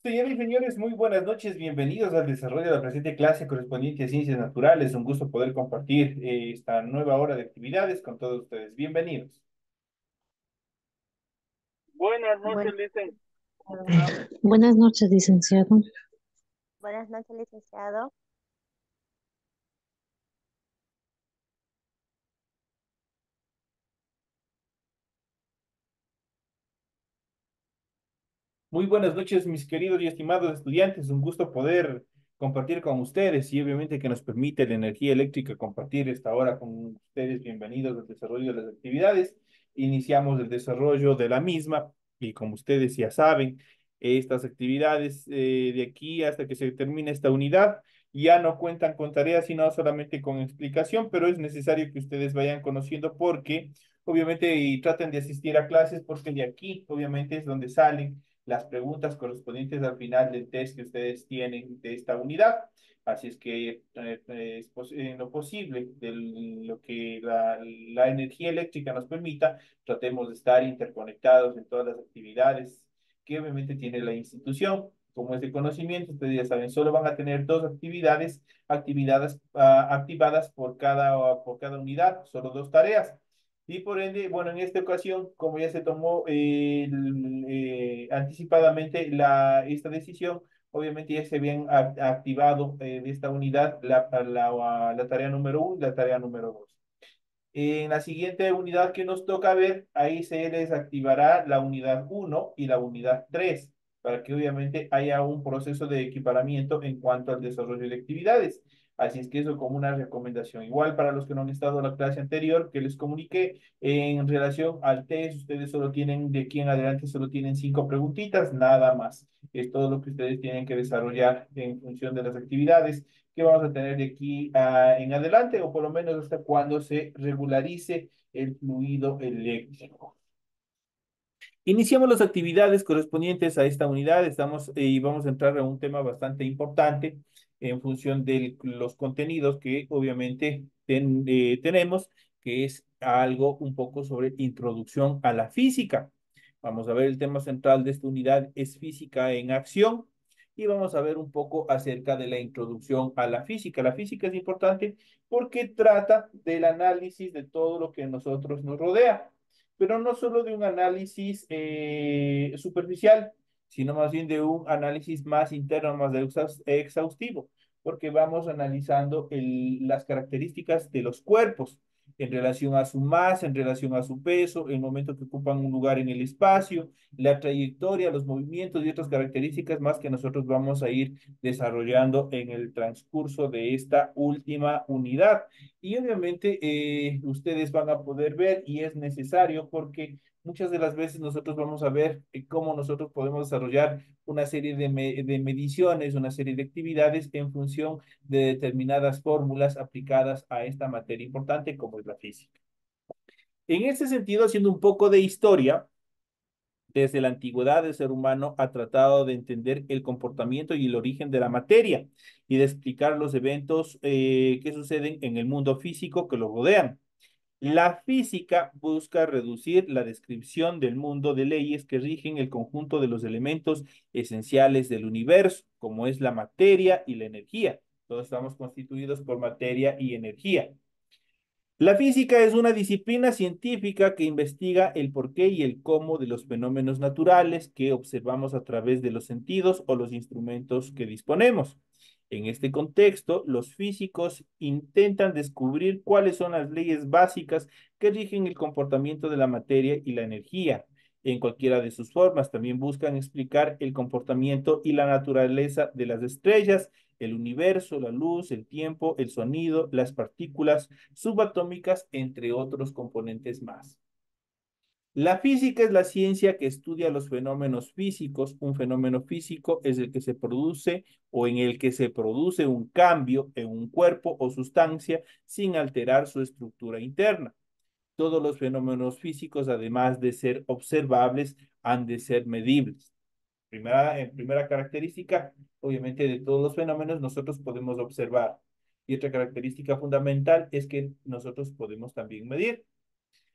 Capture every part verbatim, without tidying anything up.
Señoras y señores, muy buenas noches, bienvenidos al desarrollo de la presente clase correspondiente a Ciencias Naturales. Un gusto poder compartir eh, esta nueva hora de actividades con todos ustedes. Bienvenidos. Buenas Bueno, noches, licenciado. buenas noches, licenciado. Buenas noches, licenciado. Muy buenas noches, mis queridos y estimados estudiantes. Un gusto poder compartir con ustedes y obviamente que nos permite la energía eléctrica compartir esta hora con ustedes. Bienvenidos al desarrollo de las actividades. Iniciamos el desarrollo de la misma y como ustedes ya saben, estas actividades eh, de aquí hasta que se termine esta unidad ya no cuentan con tareas, sino solamente con explicación, pero es necesario que ustedes vayan conociendo porque obviamente y traten de asistir a clases porque de aquí obviamente es donde salen las preguntas correspondientes al final del test que ustedes tienen de esta unidad. Así es que eh, es pos en lo posible, de lo que la, la energía eléctrica nos permita, tratemos de estar interconectados en todas las actividades que obviamente tiene la institución. Como es de conocimiento, ustedes ya saben, solo van a tener dos actividades, actividades uh, activadas por cada, uh, por cada unidad, solo dos tareas. Y por ende, bueno, en esta ocasión, como ya se tomó eh, el, eh, anticipadamente la, esta decisión, obviamente ya se habían a- activado eh, de esta unidad la, la, la tarea número uno y la tarea número dos. En la siguiente unidad que nos toca ver, ahí se les activará la unidad uno y la unidad tres para que obviamente haya un proceso de equiparamiento en cuanto al desarrollo de actividades. Así es que eso como una recomendación. Igual para los que no han estado en la clase anterior que les comuniqué, en relación al test, ustedes solo tienen, de aquí en adelante, solo tienen cinco preguntitas, nada más. Es todo lo que ustedes tienen que desarrollar en función de las actividades que vamos a tener de aquí a, en adelante, o por lo menos hasta cuando se regularice el fluido eléctrico. Iniciamos las actividades correspondientes a esta unidad. Estamos eh, y vamos a entrar a un tema bastante importante en función de los contenidos que obviamente ten, eh, tenemos, que es algo un poco sobre introducción a la física. Vamos a ver el tema central de esta unidad es física en acción y vamos a ver un poco acerca de la introducción a la física. La física es importante porque trata del análisis de todo lo que a nosotros nos rodea, pero no solo de un análisis eh, superficial, sino más bien de un análisis más interno, más exhaus- exhaustivo, porque vamos analizando el- las características de los cuerpos en relación a su masa, en relación a su peso, el momento que ocupan un lugar en el espacio, la trayectoria, los movimientos y otras características más que nosotros vamos a ir desarrollando en el transcurso de esta última unidad. Y obviamente eh, ustedes van a poder ver y es necesario porque muchas de las veces nosotros vamos a ver eh, cómo nosotros podemos desarrollar una serie de, me- de mediciones, una serie de actividades en función de determinadas fórmulas aplicadas a esta materia importante como es la física. En ese sentido, haciendo un poco de historia, desde la antigüedad el ser humano ha tratado de entender el comportamiento y el origen de la materia y de explicar los eventos eh, que suceden en el mundo físico que lo rodean. La física busca reducir la descripción del mundo de leyes que rigen el conjunto de los elementos esenciales del universo, como es la materia y la energía. Todos estamos constituidos por materia y energía. La física es una disciplina científica que investiga el porqué y el cómo de los fenómenos naturales que observamos a través de los sentidos o los instrumentos que disponemos. En este contexto, los físicos intentan descubrir cuáles son las leyes básicas que rigen el comportamiento de la materia y la energía. En cualquiera de sus formas, también buscan explicar el comportamiento y la naturaleza de las estrellas, el universo, la luz, el tiempo, el sonido, las partículas subatómicas, entre otros componentes más. La física es la ciencia que estudia los fenómenos físicos. Un fenómeno físico es el que se produce o en el que se produce un cambio en un cuerpo o sustancia sin alterar su estructura interna. Todos los fenómenos físicos, además de ser observables, han de ser medibles. Primera, en primera característica, obviamente, de todos los fenómenos nosotros podemos observar. Y otra característica fundamental es que nosotros podemos también medir.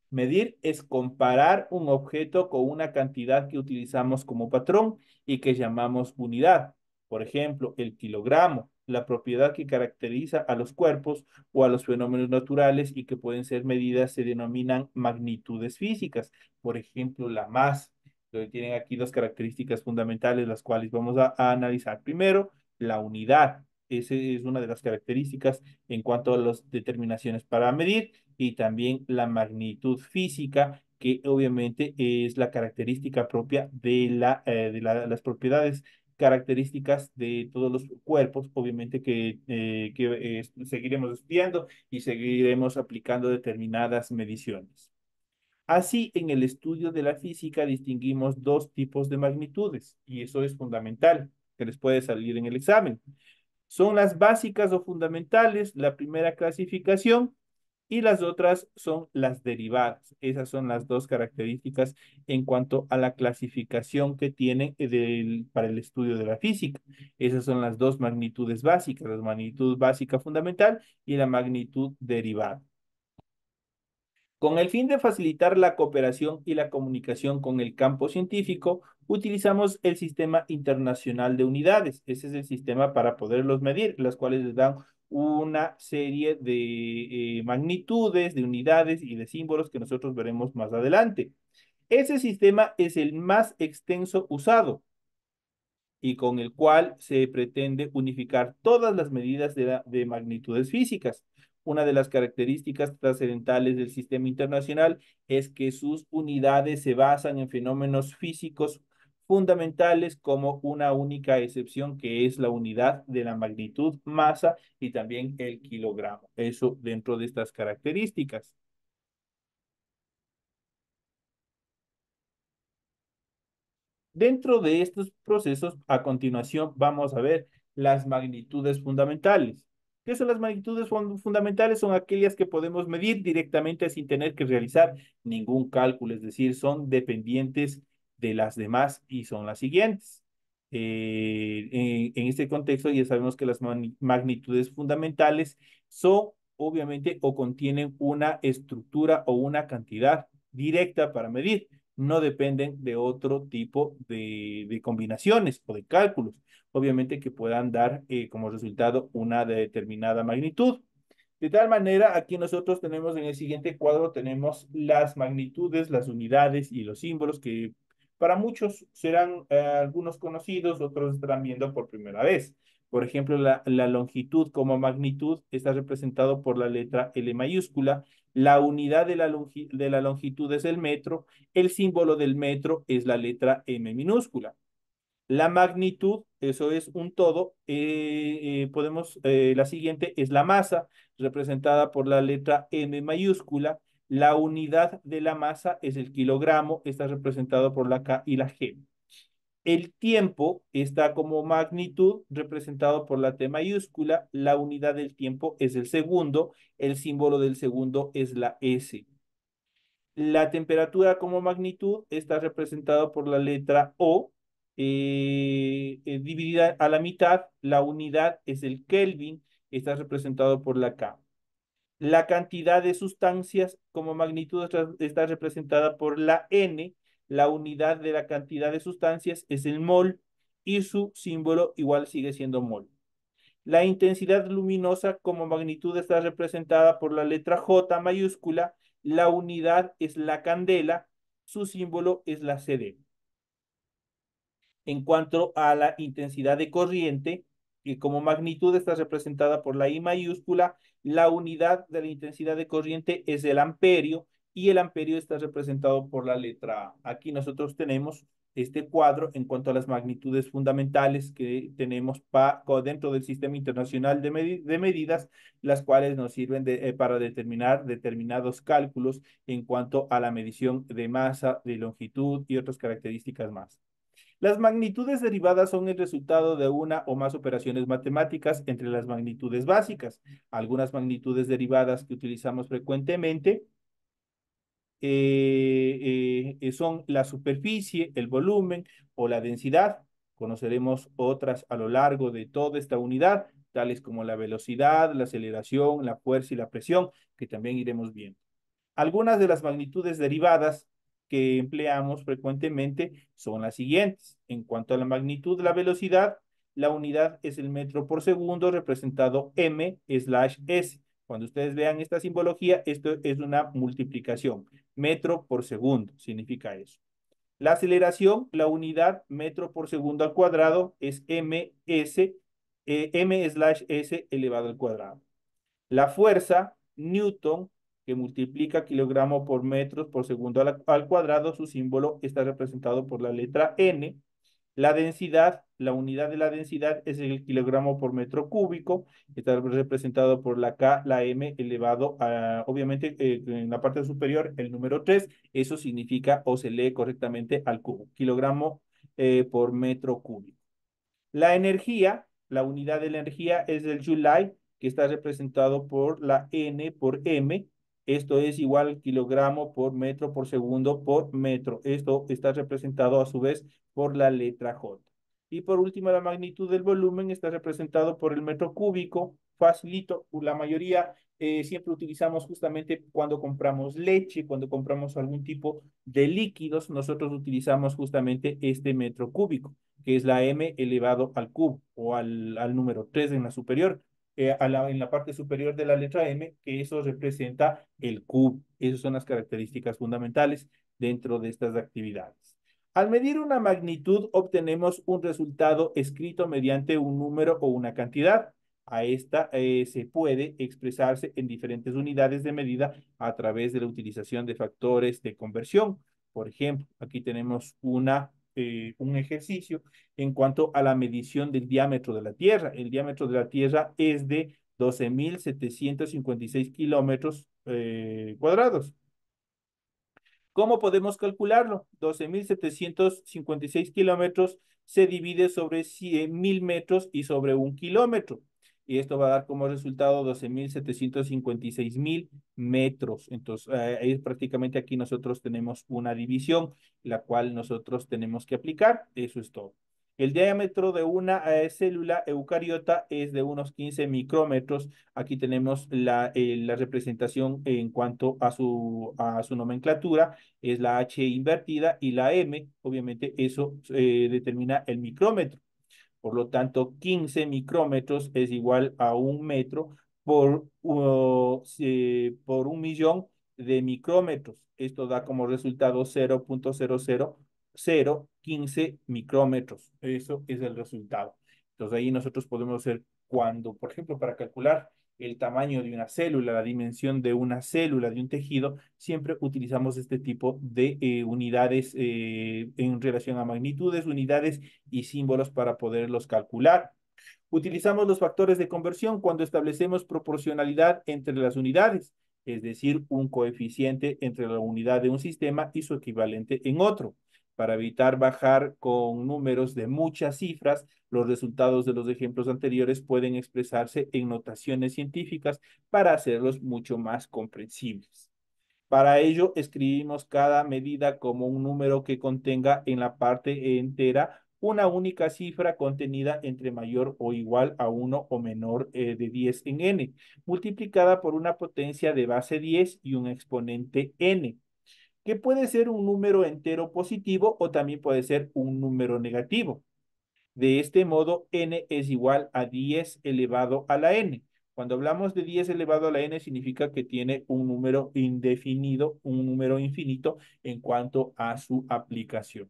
Medir es comparar un objeto con una cantidad que utilizamos como patrón y que llamamos unidad. Por ejemplo, el kilogramo, la propiedad que caracteriza a los cuerpos o a los fenómenos naturales y que pueden ser medidas se denominan magnitudes físicas. Por ejemplo, la masa. Entonces, tienen aquí dos características fundamentales, las cuales vamos a, a analizar. Primero, la unidad. Esa es una de las características en cuanto a las determinaciones para medir y también la magnitud física, que obviamente es la característica propia de, la, eh, de la, las propiedades características de todos los cuerpos, obviamente que, eh, que eh, seguiremos estudiando y seguiremos aplicando determinadas mediciones. Así, en el estudio de la física distinguimos dos tipos de magnitudes y eso es fundamental, que les puede salir en el examen. Son las básicas o fundamentales, la primera clasificación, y las otras son las derivadas. Esas son las dos características en cuanto a la clasificación que tienen del, para el estudio de la física. Esas son las dos magnitudes básicas, la magnitud básica fundamental y la magnitud derivada. Con el fin de facilitar la cooperación y la comunicación con el campo científico, utilizamos el Sistema Internacional de Unidades. Ese es el sistema para poderlos medir, las cuales les dan una serie de eh, magnitudes, de unidades y de símbolos que nosotros veremos más adelante. Ese sistema es el más extenso usado y con el cual se pretende unificar todas las medidas de, la, de magnitudes físicas. Una de las características trascendentales del sistema internacional es que sus unidades se basan en fenómenos físicos fundamentales como una única excepción que es la unidad de la magnitud masa y también el kilogramo. Eso dentro de estas características. Dentro de estos procesos, a continuación, vamos a ver las magnitudes fundamentales. ¿Qué son las magnitudes fun fundamentales? Son aquellas que podemos medir directamente sin tener que realizar ningún cálculo, es decir, son dependientes de las demás y son las siguientes. Eh, en, en este contexto ya sabemos que las magnitudes fundamentales son obviamente o contienen una estructura o una cantidad directa para medir, no dependen de otro tipo de, de combinaciones o de cálculos, obviamente que puedan dar eh, como resultado una determinada magnitud. De tal manera, aquí nosotros tenemos en el siguiente cuadro, tenemos las magnitudes, las unidades y los símbolos que para muchos serán eh, algunos conocidos, otros estarán viendo por primera vez. Por ejemplo, la, la longitud como magnitud está representado por la letra L mayúscula. La unidad de la, longi de la longitud es el metro. El símbolo del metro es la letra M minúscula. La magnitud, eso es un todo. Eh, eh, podemos, eh, la siguiente es la masa, representada por la letra M mayúscula. La unidad de la masa es el kilogramo, está representado por la K y la G. El tiempo está como magnitud representado por la T mayúscula. La unidad del tiempo es el segundo. El símbolo del segundo es la S. La temperatura como magnitud está representada por la letra O, eh, eh, dividida a la mitad. La unidad es el Kelvin, está representado por la K. La cantidad de sustancias como magnitud está, está representada por la N. La unidad de la cantidad de sustancias es el mol y su símbolo igual sigue siendo mol. La intensidad luminosa como magnitud está representada por la letra J mayúscula. La unidad es la candela. Su símbolo es la C D. En cuanto a la intensidad de corriente, que como magnitud está representada por la I mayúscula, la unidad de la intensidad de corriente es el amperio y el amperio está representado por la letra A. Aquí nosotros tenemos este cuadro en cuanto a las magnitudes fundamentales que tenemos pa, dentro del Sistema Internacional de, Medi de Medidas, las cuales nos sirven de, eh, para determinar determinados cálculos en cuanto a la medición de masa, de longitud y otras características más. Las magnitudes derivadas son el resultado de una o más operaciones matemáticas entre las magnitudes básicas. Algunas magnitudes derivadas que utilizamos frecuentemente eh, eh, son la superficie, el volumen o la densidad. Conoceremos otras a lo largo de toda esta unidad, tales como la velocidad, la aceleración, la fuerza y la presión, que también iremos viendo. Algunas de las magnitudes derivadas que empleamos frecuentemente son las siguientes. En cuanto a la magnitud de la velocidad, la unidad es el metro por segundo representado m slash s. Cuando ustedes vean esta simbología, esto es una multiplicación. Metro por segundo significa eso. La aceleración, la unidad metro por segundo al cuadrado es ms, eh, m slash s elevado al cuadrado. La fuerza, Newton, que multiplica kilogramo por metros por segundo al, al cuadrado, su símbolo está representado por la letra N. La densidad, la unidad de la densidad es el kilogramo por metro cúbico, está representado por la K, la M elevado a, obviamente, eh, en la parte superior, el número tres, eso significa o se lee correctamente al cubo, kilogramo eh, por metro cúbico. La energía, la unidad de la energía es el Joule, que está representado por la N por M. Esto es igual al kilogramo por metro por segundo por metro. Esto está representado a su vez por la letra J. Y por último, la magnitud del volumen está representado por el metro cúbico. Facilito, la mayoría eh, siempre utilizamos justamente cuando compramos leche, cuando compramos algún tipo de líquidos, nosotros utilizamos justamente este metro cúbico, que es la m elevado al cubo o al, al número tres en la superior, eh, a la, en la parte superior de la letra m, que eso representa el cubo. Esas son las características fundamentales dentro de estas actividades. Al medir una magnitud, obtenemos un resultado escrito mediante un número o una cantidad. A esta eh, se puede expresarse en diferentes unidades de medida a través de la utilización de factores de conversión. Por ejemplo, aquí tenemos una, eh, un ejercicio en cuanto a la medición del diámetro de la Tierra. El diámetro de la Tierra es de doce mil setecientos cincuenta y seis kilómetros eh, cuadrados. ¿Cómo podemos calcularlo? doce mil setecientos cincuenta y seis kilómetros se divide sobre cien mil metros y sobre un kilómetro. Y esto va a dar como resultado doce mil setecientos cincuenta y seis mil metros. Entonces, eh, prácticamente aquí nosotros tenemos una división, la cual nosotros tenemos que aplicar. Eso es todo. El diámetro de una eh, célula eucariota es de unos quince micrómetros. Aquí tenemos la, eh, la representación en cuanto a su, a su nomenclatura. Es la H invertida y la M, obviamente eso eh, determina el micrómetro. Por lo tanto, quince micrómetros es igual a un metro por, uh, eh, por un millón de micrómetros. Esto da como resultado cero punto cero cero cero quince micrómetros. Eso es el resultado. Entonces ahí nosotros podemos hacer cuando, por ejemplo, para calcular el tamaño de una célula, la dimensión de una célula, de un tejido, siempre utilizamos este tipo de eh, unidades eh, en relación a magnitudes, unidades y símbolos para poderlos calcular. Utilizamos los factores de conversión cuando establecemos proporcionalidad entre las unidades, es decir, un coeficiente entre la unidad de un sistema y su equivalente en otro. Para evitar bajar con números de muchas cifras, los resultados de los ejemplos anteriores pueden expresarse en notaciones científicas para hacerlos mucho más comprensibles. Para ello, escribimos cada medida como un número que contenga en la parte entera una única cifra contenida entre mayor o igual a uno o menor eh, de diez en n, multiplicada por una potencia de base diez y un exponente n, que puede ser un número entero positivo o también puede ser un número negativo. De este modo, n es igual a diez elevado a la n. Cuando hablamos de diez elevado a la n, significa que tiene un número indefinido, un número infinito en cuanto a su aplicación.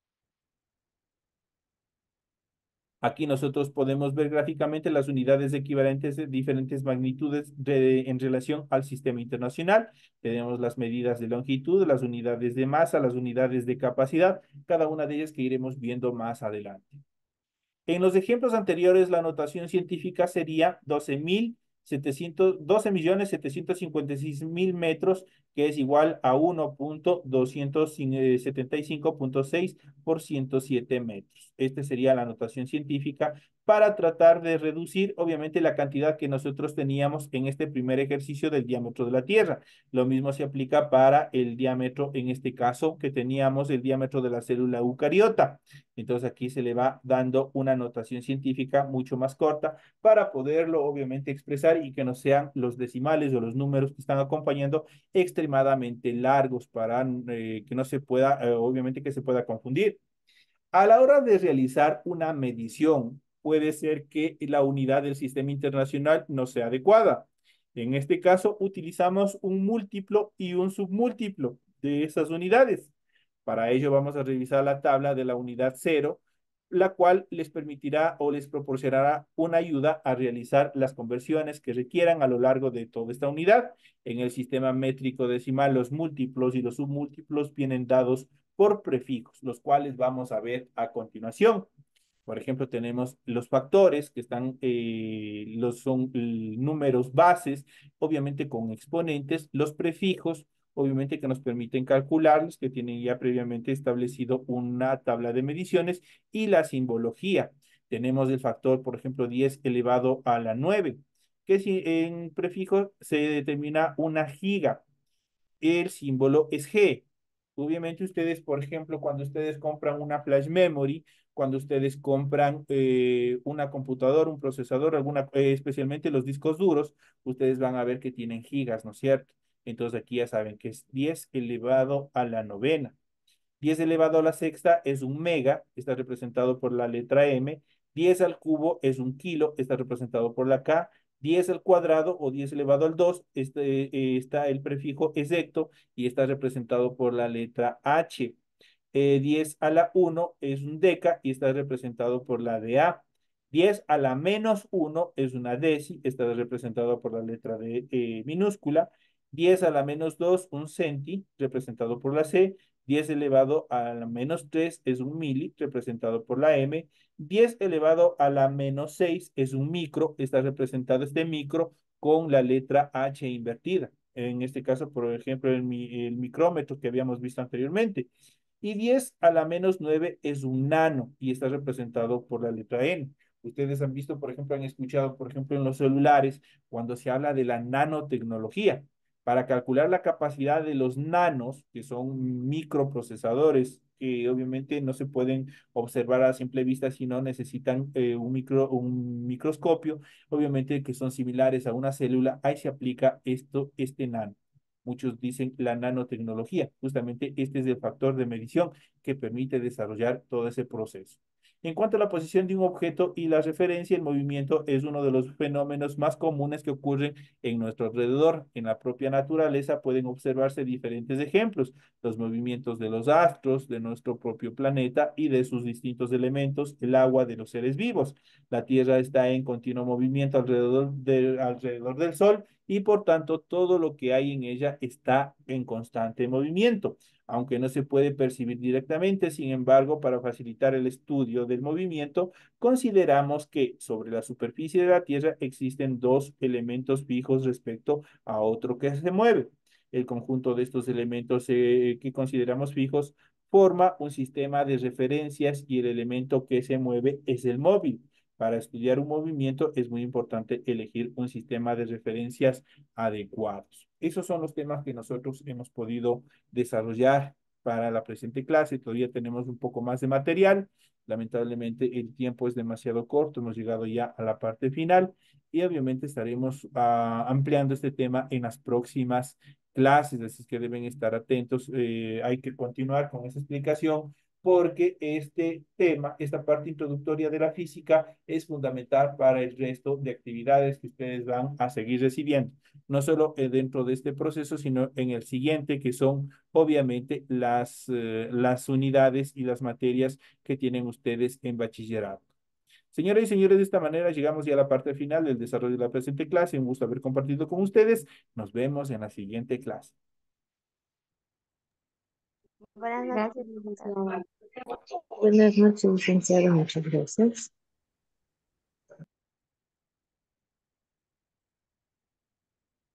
Aquí nosotros podemos ver gráficamente las unidades equivalentes de diferentes magnitudes de, en relación al sistema internacional. Tenemos las medidas de longitud, las unidades de masa, las unidades de capacidad, cada una de ellas que iremos viendo más adelante. En los ejemplos anteriores, la notación científica sería doce millones setecientos cincuenta y seis mil metros, que es igual a uno punto doscientos setenta y cinco punto seis por ciento siete metros. Esta sería la notación científica para tratar de reducir, obviamente, la cantidad que nosotros teníamos en este primer ejercicio del diámetro de la Tierra. Lo mismo se aplica para el diámetro, en este caso, que teníamos el diámetro de la célula eucariota. Entonces aquí se le va dando una notación científica mucho más corta para poderlo, obviamente, expresar y que no sean los decimales o los números que están acompañando extremadamente largos para eh, que no se pueda, eh, obviamente, que se pueda confundir. A la hora de realizar una medición, puede ser que la unidad del sistema internacional no sea adecuada. En este caso, utilizamos un múltiplo y un submúltiplo de esas unidades. Para ello, vamos a revisar la tabla de la unidad cero, la cual les permitirá o les proporcionará una ayuda a realizar las conversiones que requieran a lo largo de toda esta unidad. En el sistema métrico decimal, los múltiplos y los submúltiplos vienen dados por prefijos, los cuales vamos a ver a continuación. Por ejemplo, tenemos los factores que están, eh, los son eh, números bases, obviamente con exponentes, los prefijos, obviamente que nos permiten calcularlos, que tienen ya previamente establecido una tabla de mediciones, y la simbología. Tenemos el factor, por ejemplo, diez elevado a la nueve, que si en prefijos se determina una giga. El símbolo es G. Obviamente ustedes, por ejemplo, cuando ustedes compran una flash memory, cuando ustedes compran eh, una computadora, un procesador, alguna, eh, especialmente los discos duros, ustedes van a ver que tienen gigas, ¿no es cierto? Entonces aquí ya saben que es diez elevado a la novena. diez elevado a la sexta es un mega, está representado por la letra M. diez al cubo es un kilo, está representado por la K. diez al cuadrado o diez elevado al dos, este, eh, está el prefijo exacto y está representado por la letra H. Eh, diez a la uno es un deca y está representado por la D A. diez a la menos uno es una deci, está representado por la letra D eh, minúscula. diez a la menos dos, un centi, representado por la C. diez elevado a la menos tres es un mili, representado por la M. diez elevado a la menos seis es un micro, está representado este micro con la letra H invertida. En este caso, por ejemplo, el, el micrómetro que habíamos visto anteriormente. Y diez a la menos nueve es un nano y está representado por la letra N. Ustedes han visto, por ejemplo, han escuchado, por ejemplo, en los celulares, cuando se habla de la nanotecnología. Para calcular la capacidad de los nanos, que son microprocesadores, que obviamente no se pueden observar a simple vista, sino necesitan eh, un, micro, un microscopio, obviamente que son similares a una célula, ahí se aplica esto, este nano. Muchos dicen la nanotecnología. Justamente este es el factor de medición que permite desarrollar todo ese proceso. En cuanto a la posición de un objeto y la referencia, el movimiento es uno de los fenómenos más comunes que ocurren en nuestro alrededor. En la propia naturaleza pueden observarse diferentes ejemplos, los movimientos de los astros, de nuestro propio planeta y de sus distintos elementos, el agua de los seres vivos. La Tierra está en continuo movimiento alrededor, de, alrededor del Sol y por tanto todo lo que hay en ella está en constante movimiento, aunque no se puede percibir directamente. Sin embargo, para facilitar el estudio del movimiento, consideramos que sobre la superficie de la Tierra existen dos elementos fijos respecto a otro que se mueve. El conjunto de estos elementos eh, que consideramos fijos forma un sistema de referencias y el elemento que se mueve es el móvil. Para estudiar un movimiento es muy importante elegir un sistema de referencias adecuados. Esos son los temas que nosotros hemos podido desarrollar para la presente clase. Todavía tenemos un poco más de material. Lamentablemente el tiempo es demasiado corto. Hemos llegado ya a la parte final y obviamente estaremos uh, ampliando este tema en las próximas clases, así que deben estar atentos. Eh, hay que continuar con esa explicación porque este tema, esta parte introductoria de la física es fundamental para el resto de actividades que ustedes van a seguir recibiendo, no solo dentro de este proceso, sino en el siguiente, que son obviamente las, eh, las unidades y las materias que tienen ustedes en bachillerato. Señoras y señores, de esta manera llegamos ya a la parte final del desarrollo de la presente clase. Un gusto haber compartido con ustedes. Nos vemos en la siguiente clase. Buenas noches, Gracias, licenciado. licenciada. Buenas noches, licenciado. Muchas gracias.